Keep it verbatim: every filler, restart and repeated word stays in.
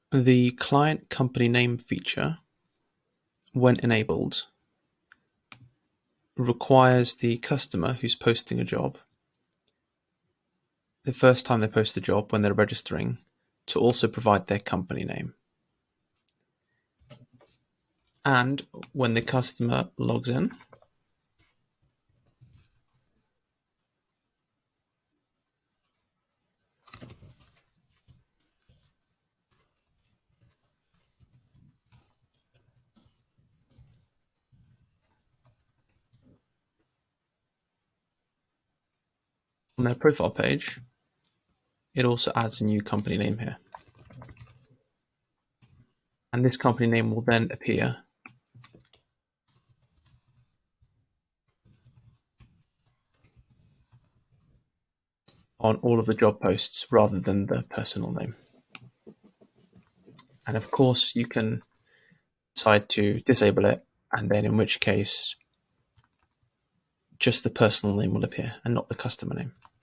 The client company name feature, when enabled, requires the customer who's posting a job, the first time they post a job when they're registering, to also provide their company name. And when the customer logs in, on their profile page, it also adds a new company name here. And this company name will then appear on all of the job posts rather than the personal name. And of course, you can decide to disable it, and then in which case, just the personal name will appear and not the customer name.